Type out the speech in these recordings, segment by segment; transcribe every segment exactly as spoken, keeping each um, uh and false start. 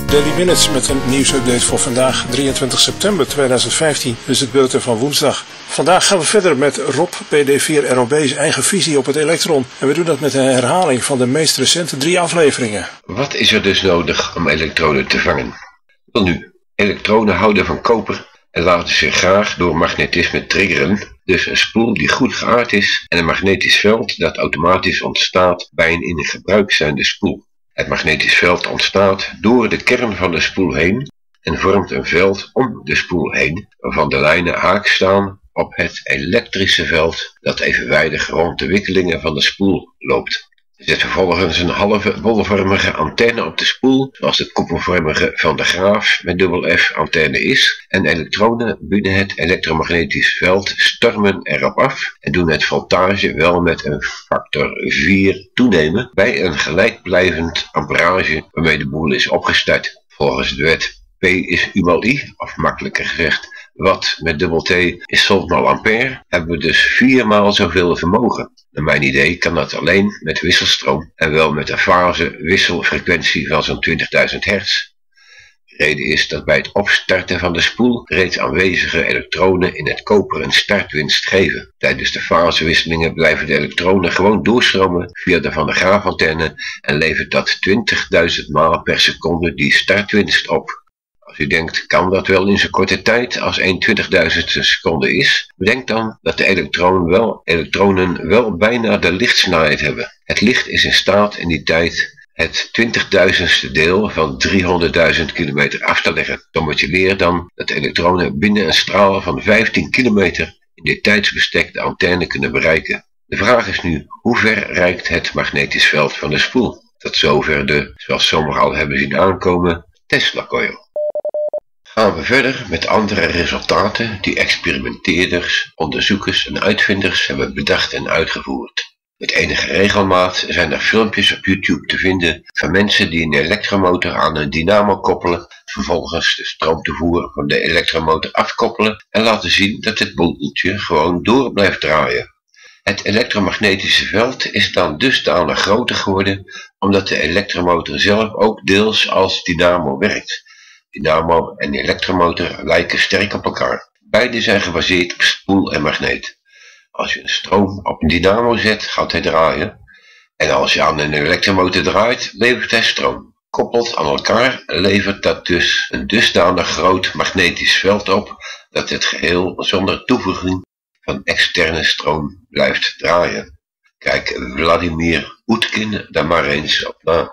Daily Minutes met een nieuwsupdate voor vandaag drieëntwintig september tweeduizend vijftien, dus het bulletin van woensdag. Vandaag gaan we verder met Rob P D vier R O B's eigen visie op het elektron. En we doen dat met een herhaling van de meest recente drie afleveringen. Wat is er dus nodig om elektronen te vangen? Wel nu, elektronen houden van koper en laten zich graag door magnetisme triggeren. Dus een spoel die goed geaard is en een magnetisch veld dat automatisch ontstaat bij een in gebruik zijnde spoel. Het magnetisch veld ontstaat door de kern van de spoel heen en vormt een veld om de spoel heen, waarvan de lijnen haak staan op het elektrische veld dat evenwijdig rond de wikkelingen van de spoel loopt. Er zit vervolgens een halve bolvormige antenne op de spoel, zoals de koepelvormige Van de Graaf met dubbel F antenne is, en elektronen binnen het elektromagnetisch veld stormen erop af en doen het voltage wel met een factor vier toenemen bij een gelijkblijvend amperage waarmee de boel is opgestart. Volgens de wet P is U mal I, of makkelijker gezegd watt met dubbel T is volt mal ampère, hebben we dus viermaal zoveel vermogen. Naar mijn idee kan dat alleen met wisselstroom en wel met een fase wisselfrequentie van zo'n twintigduizend hertz. De reden is dat bij het opstarten van de spoel reeds aanwezige elektronen in het koper een startwinst geven. Tijdens de fasewisselingen blijven de elektronen gewoon doorstromen via de Van de Graaf antenne en levert dat twintigduizend maal per seconde die startwinst op. Als u denkt, kan dat wel in zo'n korte tijd als één twintigduizendste seconde is? Bedenk dan dat de elektron wel, elektronen wel bijna de lichtsnelheid hebben. Het licht is in staat in die tijd het twintigduizendste deel van driehonderdduizend kilometer af te leggen. Sommetje meer dan dat de elektronen binnen een straal van vijftien kilometer in dit tijdsbestek de antenne kunnen bereiken. De vraag is nu, hoe ver reikt het magnetisch veld van de spoel? Tot zover de, zoals sommigen al hebben zien aankomen, Tesla-coil. Gaan we verder met andere resultaten die experimenteerders, onderzoekers en uitvinders hebben bedacht en uitgevoerd. Met enige regelmaat zijn er filmpjes op YouTube te vinden van mensen die een elektromotor aan een dynamo koppelen, vervolgens de stroomtoevoer van de elektromotor afkoppelen en laten zien dat het boeltje gewoon door blijft draaien. Het elektromagnetische veld is dan dusdanig groter geworden omdat de elektromotor zelf ook deels als dynamo werkt. Dynamo en elektromotor lijken sterk op elkaar. Beide zijn gebaseerd op spoel en magneet. Als je een stroom op een dynamo zet, gaat hij draaien. En als je aan een elektromotor draait, levert hij stroom. Koppeld aan elkaar levert dat dus een dusdanig groot magnetisch veld op, dat het geheel zonder toevoeging van externe stroom blijft draaien. Kijk Vladimir Utkin daar maar eens op na.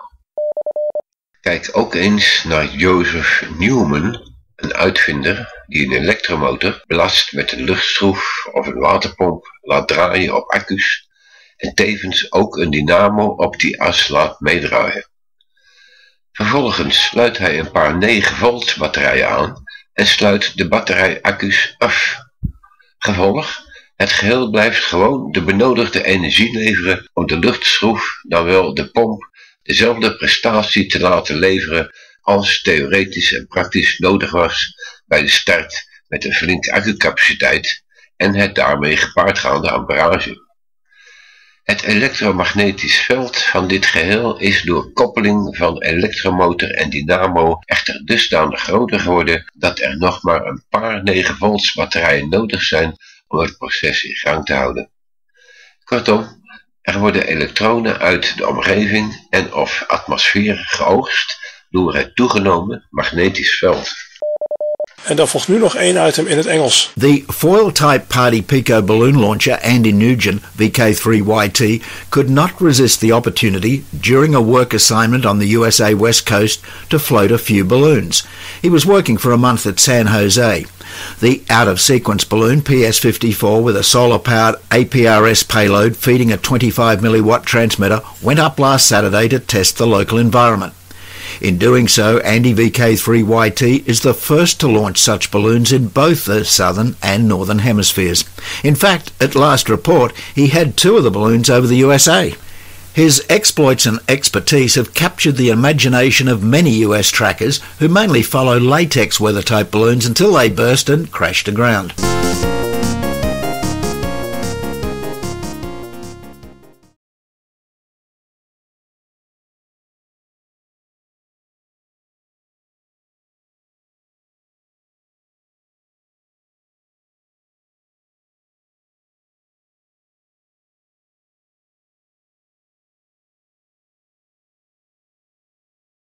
Kijk ook eens naar Joseph Newman, een uitvinder die een elektromotor belast met een luchtschroef of een waterpomp laat draaien op accu's en tevens ook een dynamo op die as laat meedraaien. Vervolgens sluit hij een paar negen volt batterijen aan en sluit de batterij-accu's af. Gevolg: het geheel blijft gewoon de benodigde energie leveren om de luchtschroef, dan wel de pomp, dezelfde prestatie te laten leveren als theoretisch en praktisch nodig was bij de start met een flinke accucapaciteit en het daarmee gepaardgaande amperage. Het elektromagnetisch veld van dit geheel is door koppeling van elektromotor en dynamo echter dusdanig groter geworden dat er nog maar een paar negen volts batterijen nodig zijn om het proces in gang te houden. Kortom, er worden elektronen uit de omgeving en of atmosfeer geoogst door het toegenomen magnetisch veld. En dan volgt nu nog één item in het Engels. The foil-type party pico balloon launcher Andy Nugent, V K three Y T, could not resist the opportunity during a work assignment on the U S A West Coast to float a few balloons. He was working for a month at San Jose. The out-of-sequence balloon P S fifty-four with a solar-powered A P R S payload feeding a twenty-five milliwatt transmitter went up last Saturday to test the local environment. In doing so, Andy V K three Y T is the first to launch such balloons in both the southern and northern hemispheres. In fact, at last report, he had two of the balloons over the U S A. His exploits and expertise have captured the imagination of many U S trackers who mainly follow latex weather-type balloons until they burst and crash to ground.